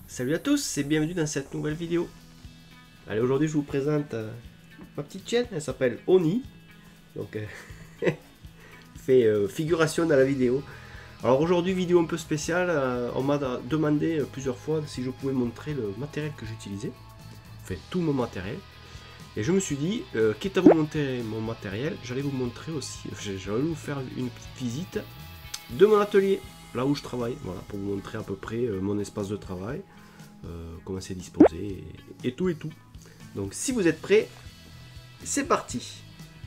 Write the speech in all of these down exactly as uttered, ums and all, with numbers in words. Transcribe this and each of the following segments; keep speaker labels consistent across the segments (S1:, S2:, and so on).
S1: Salut à tous et bienvenue dans cette nouvelle vidéo. Allez, aujourd'hui je vous présente euh, ma petite chaîne, elle s'appelle Oni. Donc euh, fait euh, figuration dans la vidéo. Alors aujourd'hui vidéo un peu spéciale, euh, on m'a demandé plusieurs fois si je pouvais montrer le matériel que j'utilisais. Enfin tout mon matériel. Et je me suis dit, euh, quitte à vous montrer mon matériel, j'allais vous montrer aussi, j'allais vous faire une petite visite de mon atelier, là où je travaille, voilà, pour vous montrer à peu près euh, mon espace de travail, euh, comment c'est disposé, et, et tout et tout. Donc si vous êtes prêts, c'est parti.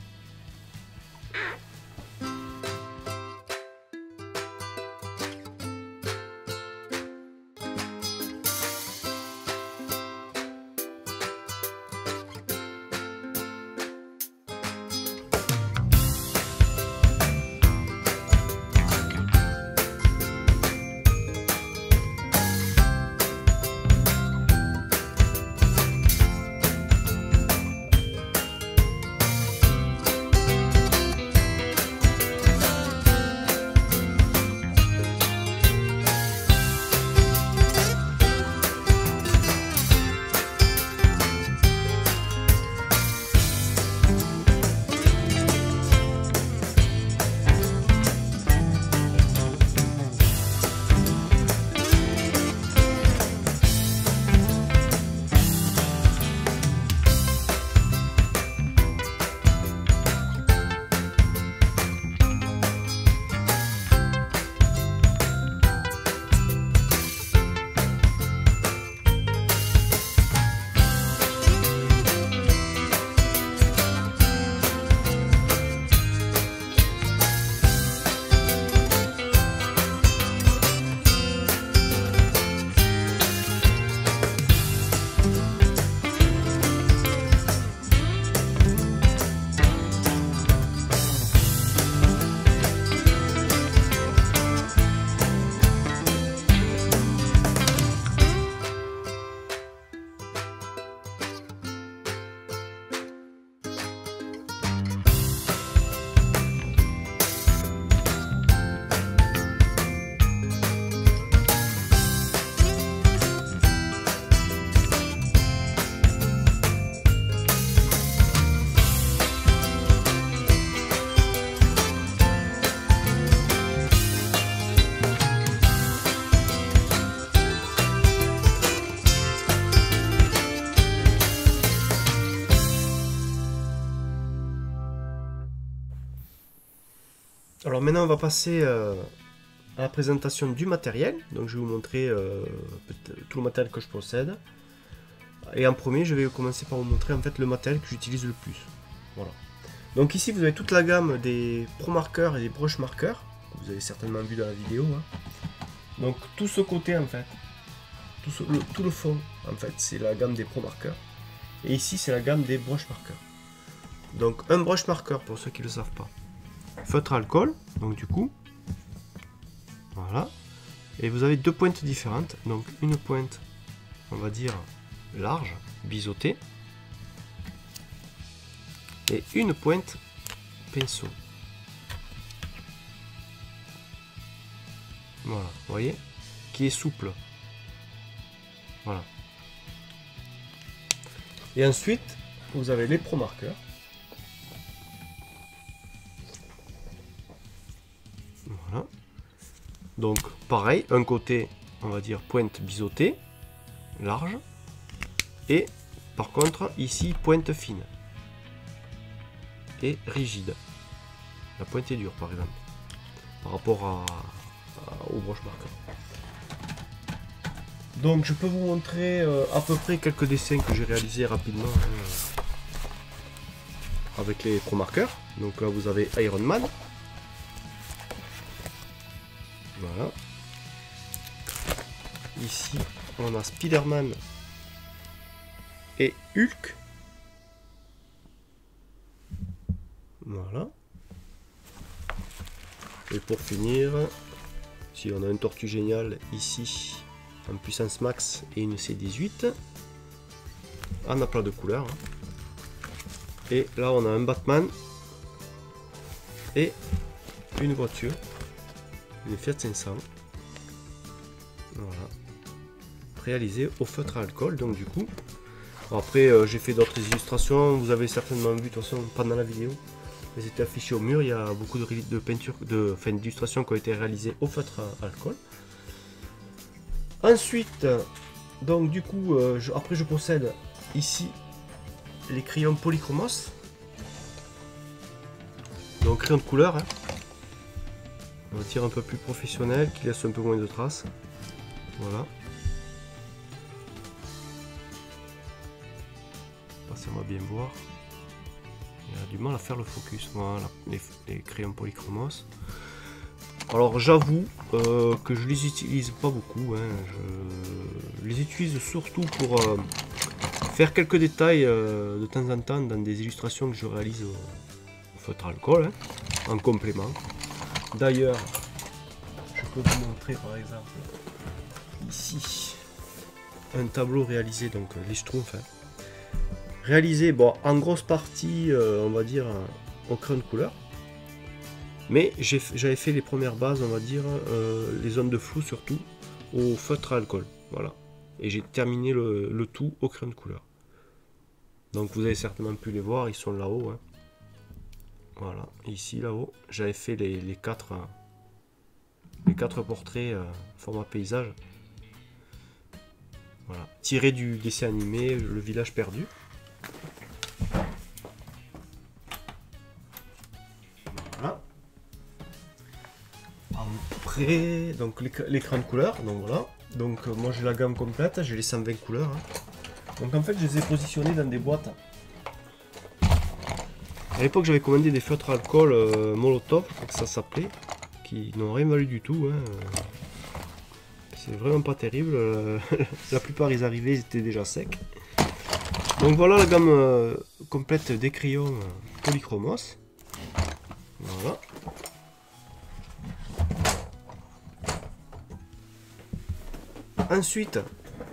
S1: Alors maintenant on va passer euh, à la présentation du matériel. Donc je vais vous montrer euh, tout le matériel que je possède. Et en premier je vais commencer par vous montrer en fait le matériel que j'utilise le plus. Voilà. Donc ici vous avez toute la gamme des Pro Markers et des Brush Markers. Vous avez certainement vu dans la vidéo. Hein. Donc tout ce côté en fait, tout, ce, le, tout le fond en fait c'est la gamme des Pro Markers. Et ici c'est la gamme des Brush Markers. Donc un Brush Marker pour ceux qui ne le savent pas. Feutre alcool, donc du coup, voilà, et vous avez deux pointes différentes, donc une pointe, on va dire, large, biseautée, et une pointe pinceau. Voilà, vous voyez, qui est souple. Voilà. Et ensuite, vous avez les Pro Markers. Voilà. Donc pareil, un côté on va dire pointe biseautée, large, et par contre ici pointe fine et rigide. La pointe est dure par exemple, par rapport à, à, au brush marker. Donc je peux vous montrer euh, à peu près quelques dessins que j'ai réalisés rapidement hein, avec les Pro Markers. Donc là vous avez Iron Man. Voilà. Ici, on a Spider-Man et Hulk. Voilà. Et pour finir, si on a une tortue géniale ici, en puissance max et une C dix-huit, en aplat de couleur. Et là, on a un Batman et une voiture. Une Fiat cinq cents. Voilà. réalisé au feutre à alcool. Donc du coup, après euh, j'ai fait d'autres illustrations, vous avez certainement vu de toute façon pendant la vidéo, elles étaient affichées au mur, il y a beaucoup de, de peintures, de, enfin, d'illustrations qui ont été réalisées au feutre à alcool. Ensuite, donc du coup, euh, je, après je possède ici les crayons polychromos, donc crayons de couleur, hein. On va dire un peu plus professionnel, qui laisse un peu moins de traces. Voilà. Passez-moi bien voir. Il a du mal à faire le focus. Voilà, les, les crayons polychromos. Alors j'avoue euh, que je les utilise pas beaucoup. Hein. Je les utilise surtout pour euh, faire quelques détails euh, de temps en temps dans des illustrations que je réalise au, au feutre à alcool, hein, en complément. D'ailleurs, je peux vous montrer par exemple ici un tableau réalisé, donc les Schtroumpfs, hein, réalisé bon, en grosse partie, euh, on va dire, au crayon de couleur. Mais j'avais fait les premières bases, on va dire, euh, les zones de flou surtout, au feutre à alcool. Voilà. Et j'ai terminé le, le tout au crayon de couleur. Donc vous avez certainement pu les voir, ils sont là-haut. Hein. Voilà, ici là-haut, j'avais fait les, les, quatre, euh, les quatre portraits euh, format paysage. Voilà, tiré du dessin animé, le village perdu. Voilà. Après, donc l'écran de couleur, donc voilà. Donc euh, moi j'ai la gamme complète, j'ai les cent vingt couleurs. Hein. Donc en fait je les ai positionnés dans des boîtes. À l'époque j'avais commandé des feutres à alcool euh, Molotov, je crois que ça s'appelait, qui n'ont rien valu du tout. Hein. C'est vraiment pas terrible. La plupart ils arrivaient, ils étaient déjà secs. Donc voilà la gamme euh, complète des crayons euh, polychromos. Voilà. Ensuite,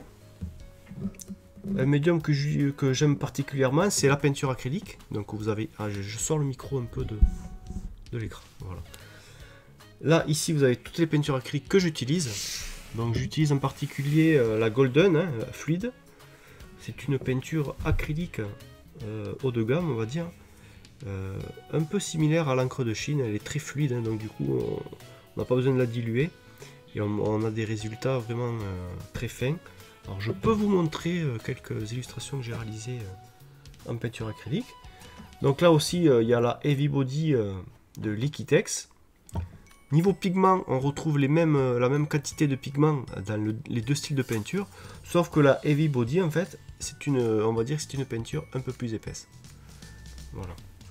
S1: un médium que j'aime particulièrement, c'est la peinture acrylique. Donc vous avez, ah, je, je sors le micro un peu de, de l'écran. Voilà. Là, ici, vous avez toutes les peintures acryliques que j'utilise. Donc j'utilise en particulier euh, la Golden, hein, fluide. C'est une peinture acrylique euh, haut de gamme, on va dire. Euh, un peu similaire à l'encre de Chine, elle est très fluide, hein, donc du coup on n'a pas besoin de la diluer. Et on, on a des résultats vraiment euh, très fins. Alors je peux vous montrer euh, quelques illustrations que j'ai réalisées euh, en peinture acrylique. Donc là aussi euh, il y a la Heavy Body euh, de Liquitex. Niveau pigment, on retrouve les mêmes, euh, la même quantité de pigment dans le, les deux styles de peinture, sauf que la Heavy Body en fait, c'est une, on va dire, c'est une peinture un peu plus épaisse. Voilà.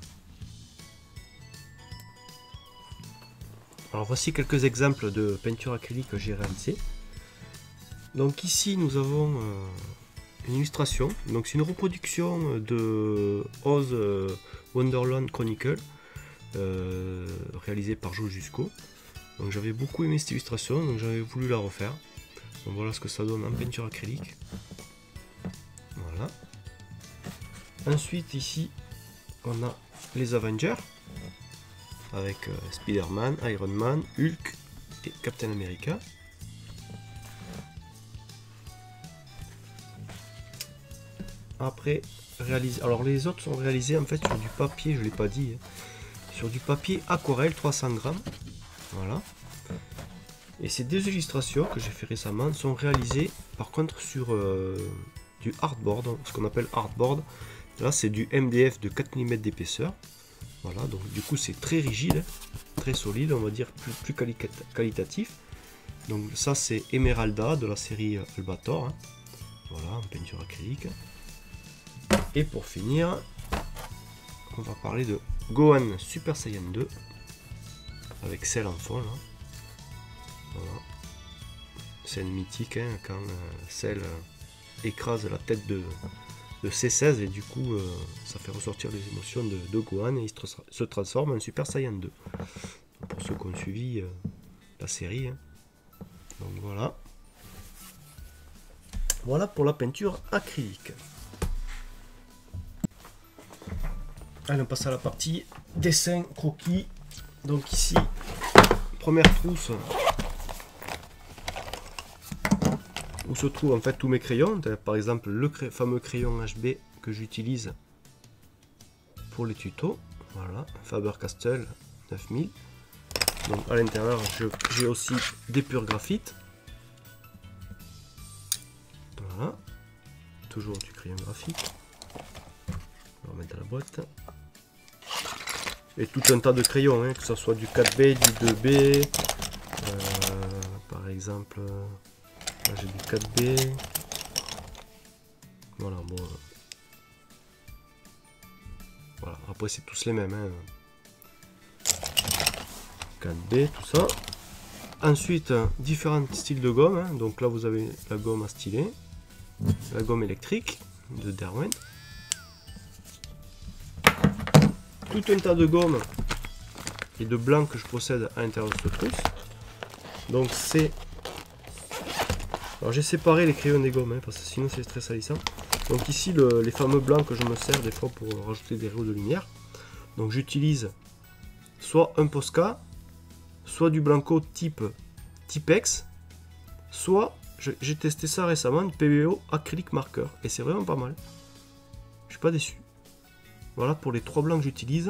S1: Alors voici quelques exemples de peinture acrylique que j'ai réalisé. Donc ici nous avons euh, une illustration, donc c'est une reproduction de Oz euh, Wonderland Chronicle euh, réalisée par Joe Jusco. Donc j'avais beaucoup aimé cette illustration, donc j'avais voulu la refaire. Donc voilà ce que ça donne en peinture acrylique. Voilà. Ensuite ici on a les Avengers avec euh, Spider-Man, Iron Man, Hulk et Captain America. Après, réalisé. Alors les autres sont réalisés en fait sur du papier, je ne l'ai pas dit, hein, sur du papier aquarelle trois cents grammes. Voilà. Et ces deux illustrations que j'ai fait récemment sont réalisées par contre sur euh, du hardboard, ce qu'on appelle hardboard. Là c'est du M D F de quatre millimètres d'épaisseur. Voilà, donc du coup c'est très rigide, très solide, on va dire plus, plus quali qualitatif. Donc ça c'est Emeralda de la série Albator. Hein. Voilà, en peinture acrylique. Et pour finir, on va parler de Gohan Super Saiyan deux avec Cell en fond. Là. Voilà. Scène mythique hein, quand euh, Cell euh, écrase la tête de, de C seize et du coup euh, ça fait ressortir les émotions de, de Gohan et il se, se transforme en Super Saiyan deux. Pour ceux qui ont suivi euh, la série. Hein. Donc voilà. Voilà pour la peinture acrylique. Allez, on passe à la partie dessin, croquis. Donc ici, première trousse où se trouvent en fait tous mes crayons. Par exemple le cray fameux crayon H B que j'utilise pour les tutos. Voilà, Faber-Castell neuf mille. Donc à l'intérieur j'ai aussi des purs graphites. Voilà, toujours du crayon graphite. On va remettre dans la boîte. Et tout un tas de crayons, hein, que ce soit du quatre B, du deux B. Euh, par exemple, là j'ai du quatre B. Voilà, bon. Voilà, après c'est tous les mêmes. Hein. quatre B, tout ça. Ensuite, différents styles de gomme. Hein. Donc là, vous avez la gomme à stylet, la gomme électrique de Derwent. Tout un tas de gommes et de blancs que je possède à l'intérieur de cette trousse. Donc c'est... Alors j'ai séparé les crayons des gommes, hein, parce que sinon c'est très salissant. Donc ici, le, les fameux blancs que je me sers des fois pour rajouter des rayons de lumière. Donc j'utilise soit un Posca, soit du Blanco type Tipex, soit j'ai testé ça récemment, du P B O acrylique marqueur, et c'est vraiment pas mal. Je suis pas déçu. Voilà pour les trois blancs que j'utilise.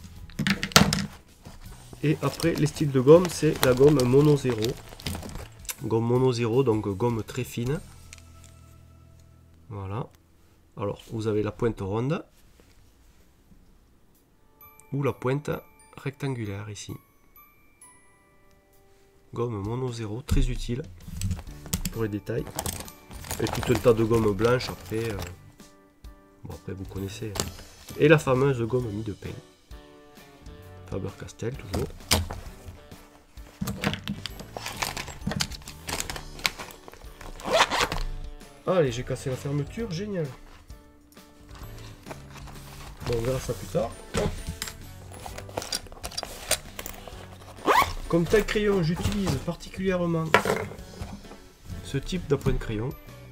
S1: Et après les styles de gomme, c'est la gomme Mono zéro. Gomme Mono zéro, donc gomme très fine. Voilà. Alors vous avez la pointe ronde ou la pointe rectangulaire ici. Gomme Mono zéro, très utile pour les détails. Et tout un tas de gommes blanches après. Euh... Bon après vous connaissez. Hein. Et la fameuse gomme mie de pain. Faber-Castell toujours. Allez, j'ai cassé la fermeture, génial. Bon, on verra ça plus tard. Hop. Comme taille crayon, j'utilise particulièrement ce type d'appoint de crayon.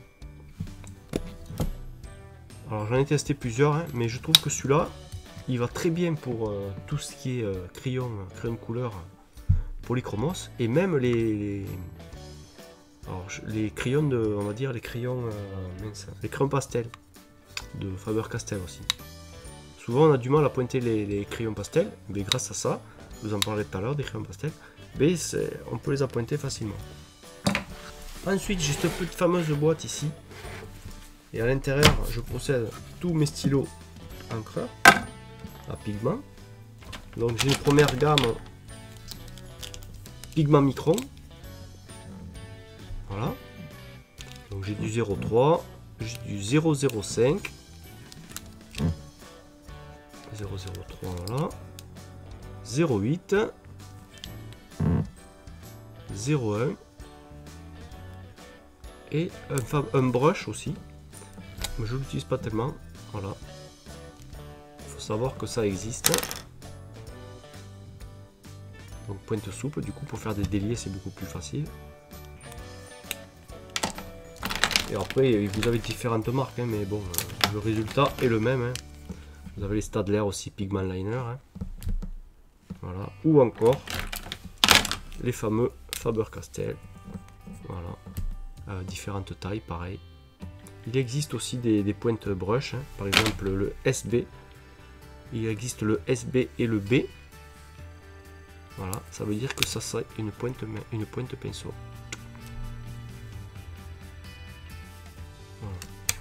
S1: Alors j'en ai testé plusieurs, hein, mais je trouve que celui-là, il va très bien pour euh, tout ce qui est euh, crayon, crayon de couleur polychromos, et même les, les, alors, les crayons de, on va dire les crayons, euh, mince, les crayons pastel de Faber-Castell aussi. Souvent on a du mal à pointer les, les crayons pastel, mais grâce à ça, je vous en parlerai tout à l'heure des crayons pastel, mais on peut les appointer facilement. Ensuite j'ai cette petite fameuse boîte ici. Et à l'intérieur, je possède tous mes stylos encreurs à pigments. Donc j'ai une première gamme pigment micron. Voilà. Donc j'ai du zéro virgule trois, j'ai du zéro virgule zéro cinq, zéro virgule zéro trois, voilà, zéro virgule huit, zéro virgule un et un, un brush aussi. Mais je l'utilise pas tellement. Voilà. Il faut savoir que ça existe. Donc pointe souple, du coup pour faire des déliés c'est beaucoup plus facile. Et après vous avez différentes marques, hein, mais bon, euh, le résultat est le même. Hein. Vous avez les Staedtler aussi, Pigment Liner. Hein. Voilà. Ou encore les fameux Faber-Castell. Voilà. Euh, différentes tailles, pareil. Il existe aussi des, des pointes brush, hein. Par exemple le S B. Il existe le S B et le B. Voilà, ça veut dire que ça c'est une pointe, une pointe pinceau. Voilà.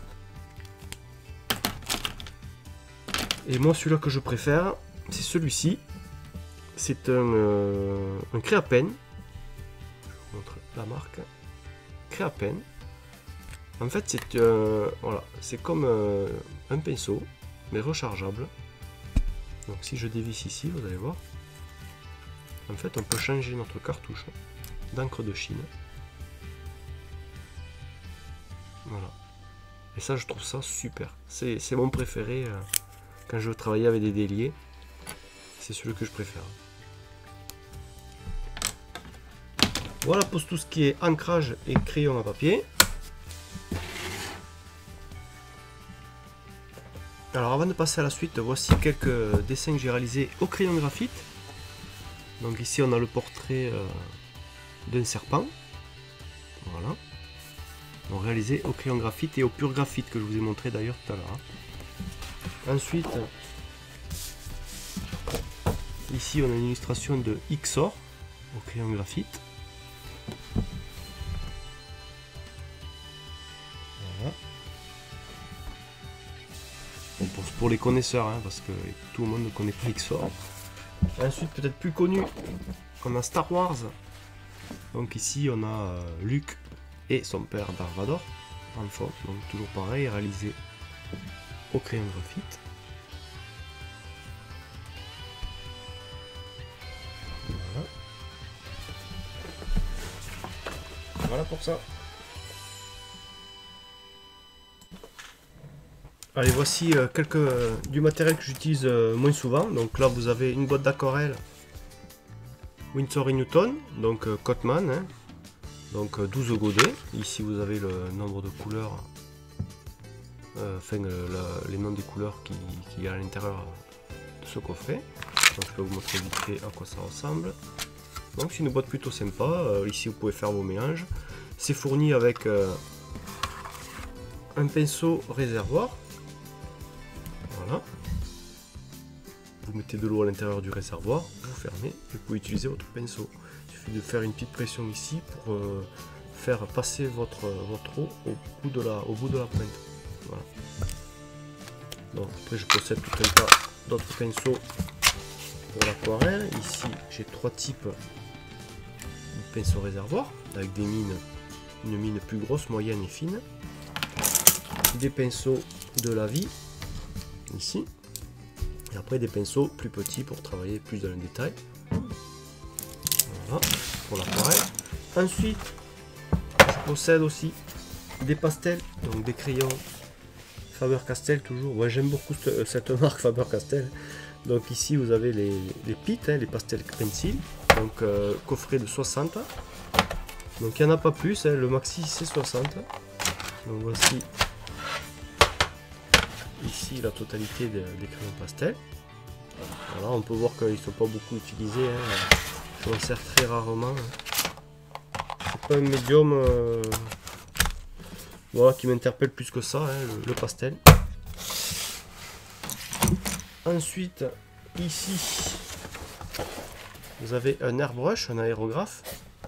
S1: Et moi celui-là que je préfère, c'est celui-ci. C'est un, euh, un Créapen. Je vous montre la marque. Créapen. En fait, c'est euh, voilà, c'est comme euh, un pinceau, mais rechargeable. Donc, si je dévisse ici, vous allez voir. En fait, on peut changer notre cartouche d'encre de Chine. Voilà. Et ça, je trouve ça super. C'est mon préféré euh, quand je veux travailler avec des déliés. C'est celui que je préfère. Voilà pour tout ce qui est ancrage et crayon à papier. Alors avant de passer à la suite, voici quelques dessins que j'ai réalisés au crayon graphite. Donc ici on a le portrait euh, d'un serpent. Voilà. Donc réalisé au crayon graphite et au pur graphite que je vous ai montré d'ailleurs tout à l'heure. Ensuite, ici on a une illustration de X O R au crayon graphite. Voilà. Bon, pour, pour les connaisseurs, hein, parce que tout le monde ne connaît pas X O R. Ensuite, peut-être plus connu, on a Star Wars. Donc ici on a euh, Luke et son père Darth Vader en forme, donc toujours pareil, réalisé au crayon graphite. Voilà. Voilà pour ça. Allez, voici euh, quelques euh, du matériel que j'utilise euh, moins souvent. Donc là vous avez une boîte d'aquarelle Winsor et Newton, donc euh, Cotman, hein. Donc euh, douze godets. Ici vous avez le nombre de couleurs, euh, enfin euh, la, les noms des couleurs qui, qui y a à l'intérieur de ce coffret. Donc je peux vous montrer vite fait à quoi ça ressemble. Donc c'est une boîte plutôt sympa. Euh, ici vous pouvez faire vos mélanges. C'est fourni avec euh, un pinceau réservoir. Voilà. Vous mettez de l'eau à l'intérieur du réservoir, vous fermez et vous pouvez utiliser votre pinceau. Il suffit de faire une petite pression ici pour euh, faire passer votre, votre eau au bout de la, au bout de la pointe. Voilà. Donc après je possède tout un tas d'autres pinceaux pour l'aquarelle. Ici j'ai trois types de pinceaux réservoirs avec des mines, une mine plus grosse, moyenne et fine. Des pinceaux de la vie ici. Et après des pinceaux plus petits pour travailler plus dans le détail. Voilà, pour l'aquarelle. Ensuite, je possède aussi des pastels, donc des crayons Faber-Castell toujours. Ouais, j'aime beaucoup cette, cette marque Faber-Castell. Donc ici vous avez les, les pits, hein, les pastels pencil. Donc euh, coffret de soixante. Donc il n'y en a pas plus, hein, le maxi c'est soixante. Donc voici ici la totalité de, des crayons pastel. Voilà, on peut voir qu'ils ne sont pas beaucoup utilisés, hein. Je m'en sers très rarement. C'est pas un médium euh, voilà, qui m'interpelle plus que ça, hein, le, le pastel. Ensuite, ici, vous avez un airbrush, un aérographe.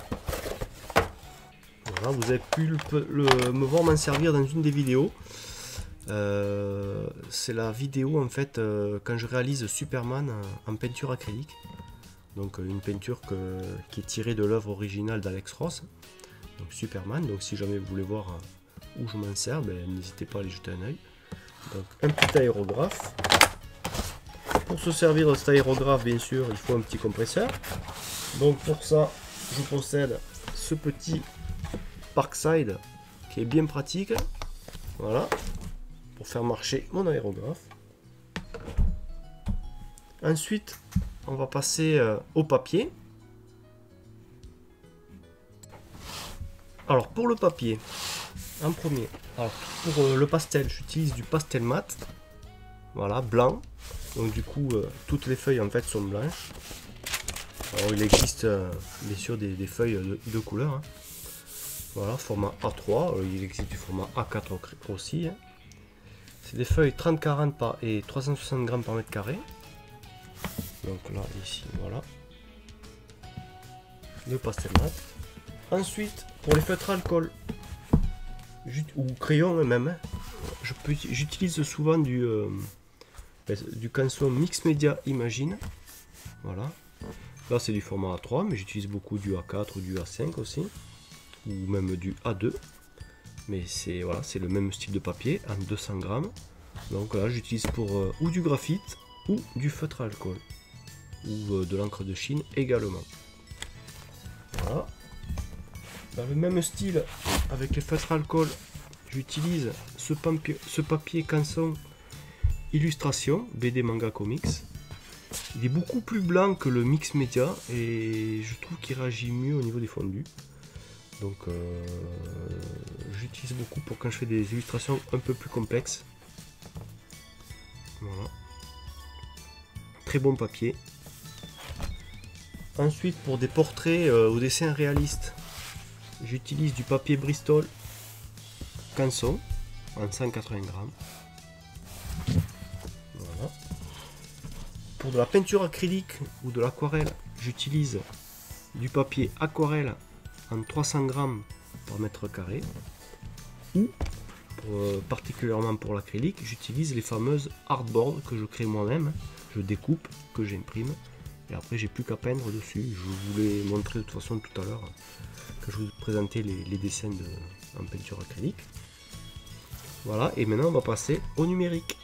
S1: Voilà, vous avez pu le, le, me voir m'en servir dans une des vidéos. Euh, c'est la vidéo en fait euh, quand je réalise Superman en peinture acrylique. Donc une peinture que, qui est tirée de l'œuvre originale d'Alex Ross, donc Superman. Donc si jamais vous voulez voir où je m'en sers, ben, n'hésitez pas à aller jeter un oeil. Donc un petit aérographe. Pour se servir de cet aérographe, bien sûr, il faut un petit compresseur. Donc pour ça, je possède ce petit Parkside qui est bien pratique. Voilà. Pour faire marcher mon aérographe. Ensuite, on va passer euh, au papier. Alors pour le papier, en premier, alors pour euh, le pastel, j'utilise du pastel mat. Voilà, blanc. Donc du coup, euh, toutes les feuilles en fait sont blanches. Alors il existe euh, bien sûr des, des feuilles de, de couleur. Hein. Voilà, format A trois. Alors, il existe du format A quatre aussi. Hein. C'est des feuilles trente quarante par et trois cent soixante grammes par mètre carré. Donc là, ici, voilà. Le pastel mat. Ensuite, pour les feutres alcool, ou crayon même, hein, j'utilise souvent du, euh, du canson Mix Media Imagine. Voilà. Là, c'est du format A trois, mais j'utilise beaucoup du A quatre ou du A cinq aussi. Ou même du A deux. Mais c'est voilà, c'est le même style de papier en deux cents grammes. Donc là j'utilise pour euh, ou du graphite ou du feutre à alcool ou euh, de l'encre de Chine également. Voilà. Dans le même style avec les feutres à alcool, j'utilise ce papier, ce papier canson illustration B D Manga Comics. Il est beaucoup plus blanc que le Mix Media et je trouve qu'il réagit mieux au niveau des fondus. Donc euh, j'utilise beaucoup pour quand je fais des illustrations un peu plus complexes. Voilà. Très bon papier. Ensuite pour des portraits euh, ou dessins réalistes, j'utilise du papier Bristol canson en cent quatre-vingts grammes. Voilà. Pour de la peinture acrylique ou de l'aquarelle, j'utilise du papier aquarelle en trois cents grammes par mètre carré. Ou pour, euh, particulièrement pour l'acrylique, j'utilise les fameuses hardboard que je crée moi-même. Je découpe, que j'imprime. Et après, j'ai plus qu'à peindre dessus. Je vous l'ai montré de toute façon tout à l'heure quand je vous présentais les, les dessins de, en peinture acrylique. Voilà, et maintenant on va passer au numérique.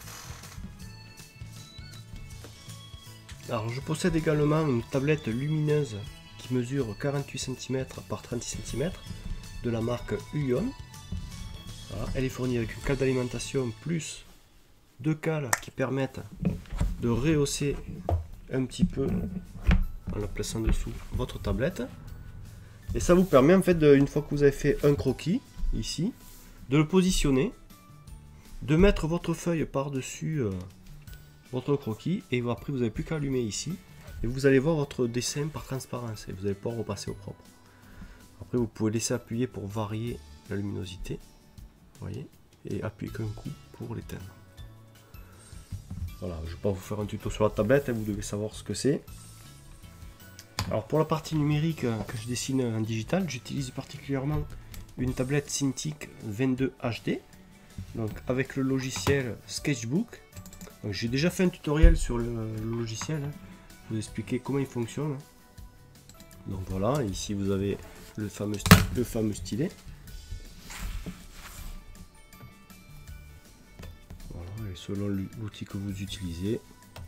S1: Alors, je possède également une tablette lumineuse qui mesure quarante-huit centimètres par trente-six centimètres de la marque Uion. Voilà, elle est fournie avec une cale d'alimentation plus deux cales qui permettent de rehausser un petit peu en la plaçant dessous votre tablette. Et ça vous permet en fait, de, une fois que vous avez fait un croquis ici, de le positionner, de mettre votre feuille par-dessus euh, votre croquis, et après vous n'avez plus qu'à allumer ici, et vous allez voir votre dessin par transparence, et vous allez pouvoir repasser au propre. Après vous pouvez laisser appuyer pour varier la luminosité, voyez, et appuyer qu'un coup pour l'éteindre. Voilà, je ne vais pas vous faire un tuto sur la tablette, hein, vous devez savoir ce que c'est. Alors pour la partie numérique que je dessine en digital, j'utilise particulièrement une tablette Cintiq vingt-deux H D, donc avec le logiciel Sketchbook. J'ai déjà fait un tutoriel sur le, le logiciel, hein, pour vous expliquer comment il fonctionne. Donc voilà, ici vous avez le fameux, le fameux stylet. Voilà, et selon l'outil que vous utilisez.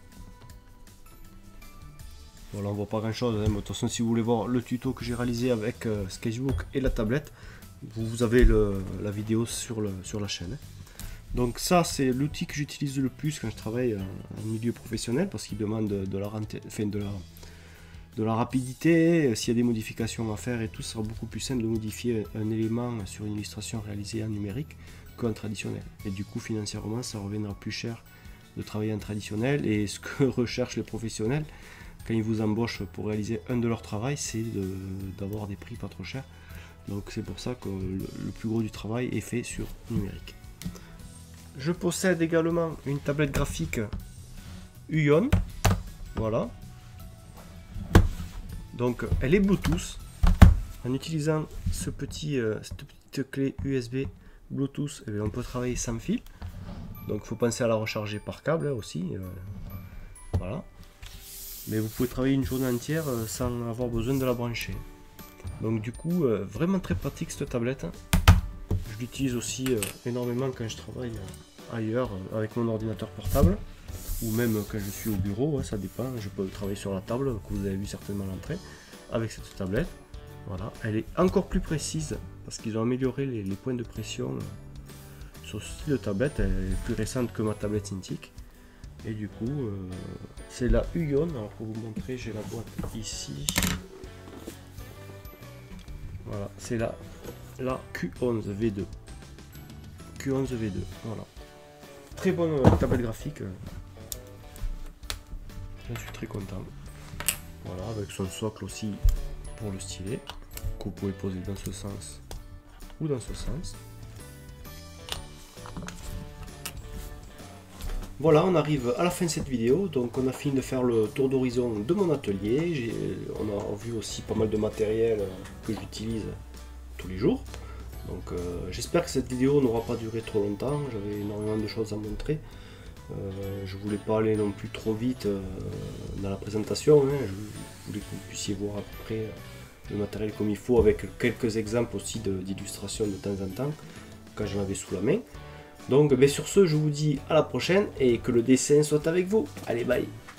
S1: Voilà, on voit pas grand chose, hein, mais de toute façon si vous voulez voir le tuto que j'ai réalisé avec euh, Sketchbook et la tablette, vous, vous avez le, la vidéo sur, le, sur la chaîne. Donc ça c'est l'outil que j'utilise le plus quand je travaille euh, en milieu professionnel, parce qu'il demande de la, enfin, de, la, de la rapidité. S'il y a des modifications à faire et tout, ça sera beaucoup plus simple de modifier un élément sur une illustration réalisée en numérique qu'en traditionnel. Et du coup financièrement ça reviendra plus cher de travailler en traditionnel, et ce que recherchent les professionnels quand ils vous embauchent pour réaliser un de leurs travaux, c'est d'avoir des prix pas trop chers. Donc c'est pour ça que le, le plus gros du travail est fait sur numérique. Je possède également une tablette graphique Uion. Voilà. Donc elle est Bluetooth. En utilisant ce petit, euh, cette petite clé U S B Bluetooth, eh bien, on peut travailler sans fil. Donc il faut penser à la recharger par câble hein, aussi. Euh, voilà. Mais vous pouvez travailler une journée entière sans avoir besoin de la brancher. Donc du coup, euh, vraiment très pratique cette tablette. Je l'utilise aussi euh, énormément quand je travaille euh, ailleurs euh, avec mon ordinateur portable. Ou même quand je suis au bureau, hein, ça dépend. Je peux travailler sur la table, que vous avez vu certainement à l'entrée, avec cette tablette. Voilà, elle est encore plus précise parce qu'ils ont amélioré les, les points de pression euh, sur ce style de tablette. Elle est plus récente que ma tablette Cintiq. Et du coup, euh, c'est la Uion. Alors pour vous montrer, j'ai la boîte ici. Voilà, c'est la, la Q onze V deux. Q onze V deux, voilà. Très bonne euh, tablette graphique. J'en suis très content. Voilà, avec son socle aussi pour le stylet, que vous pouvez poser dans ce sens ou dans ce sens. Voilà, on arrive à la fin de cette vidéo, donc on a fini de faire le tour d'horizon de mon atelier. On a vu aussi pas mal de matériel que j'utilise tous les jours. Donc euh, j'espère que cette vidéo n'aura pas duré trop longtemps, j'avais énormément de choses à montrer. Euh, je voulais pas aller non plus trop vite euh, dans la présentation, hein. Je voulais que vous puissiez voir à peu près le matériel comme il faut, avec quelques exemples aussi d'illustrations de, de temps en temps, quand j'en avais sous la main. Donc ben, sur ce, je vous dis à la prochaine et que le dessin soit avec vous. Allez, bye!